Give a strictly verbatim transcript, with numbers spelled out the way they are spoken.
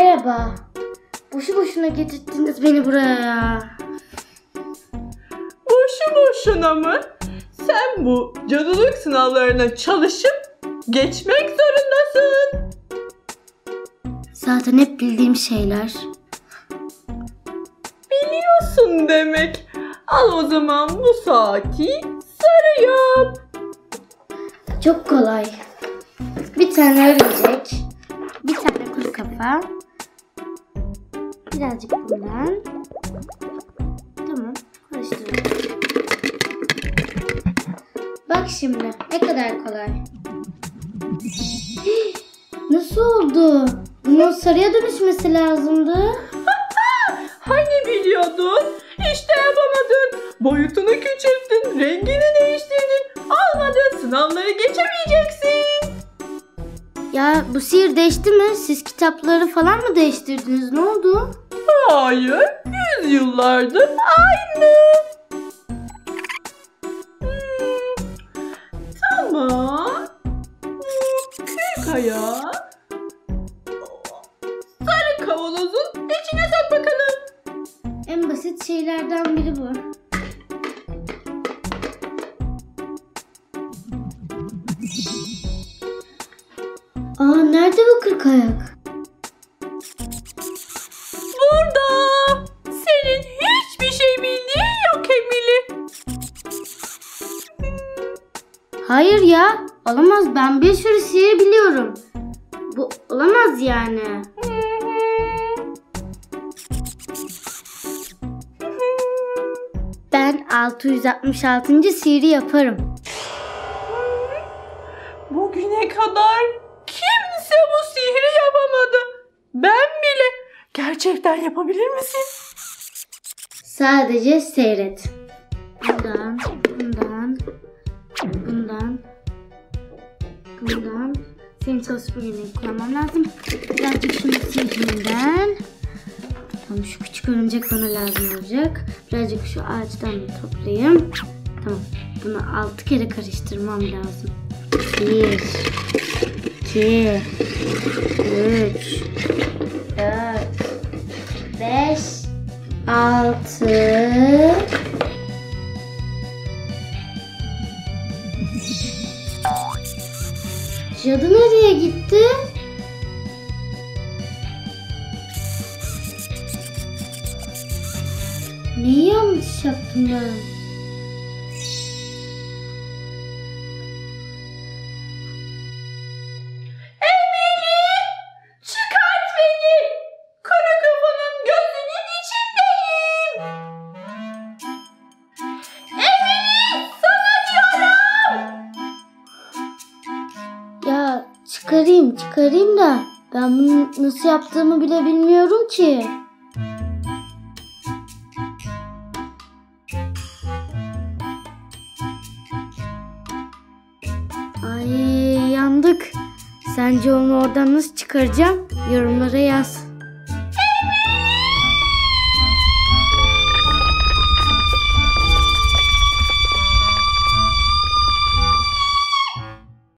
Merhaba. Boşu boşuna getirdiniz beni buraya ya. Boşu boşuna mı? Sen bu cadılık sınavlarına çalışıp geçmek zorundasın. Zaten hep bildiğim şeyler. Biliyorsun demek. Al o zaman bu saati sarı yap. Çok kolay. Bir tane örümcek, bir tane kuru kafa, birazcık bundan. Tamam, karıştıralım. Bak şimdi ne kadar kolay. Nasıl oldu? Bunun sarıya dönüşmesi lazımdı. Hani biliyordun? İşte yapamadın. Boyutunu küçülttün, rengini değiştirdin. Olmadı, sınavları geçemeyeceksin. Ya bu sihir değişti mi? Siz kitapları falan mı değiştirdiniz? Ne oldu? Hayır, yüzyıllardır aynı. Hmm, tamam. Hmm, kırk ayağı. Sarı kavanozun içine sok bakalım. En basit şeylerden biri bu. Aa, nerede bu kırk ayak? Burada. Senin hiçbir şey bildiğin yok Emily. Hayır ya, olamaz. Ben bir sürü sihir biliyorum. Bu olamaz yani. Ben altı yüz altmış altıncı sihiri yaparım. Bugüne kadar kimse bu sihri yapamadı. Ben bile. Gerçekten yapabilir misin? Sadece seyret. Bundan, bundan, bundan, bundan. Senin çalışma yemeği kullanmam lazım. Birazcık şunu sihirinden. Tamam, şu küçük örümcek bana lazım olacak. Birazcık şu ağaçtan da toplayayım. Tamam, bunu altı kere karıştırmam lazım. Bir, iki, üç, dört, beş, altı. Cadı nereye gitti? Neyi yanlış yaptım ben? Çıkart beni. Kara kafanın gözünün içindeyim. Emily, sana diyorum. Ya çıkarayım çıkarayım da ben bunu nasıl yaptığımı bile bilmiyorum ki. Ay, yandık. Sence onu oradan nasıl çıkaracağım? Yorumlara yaz.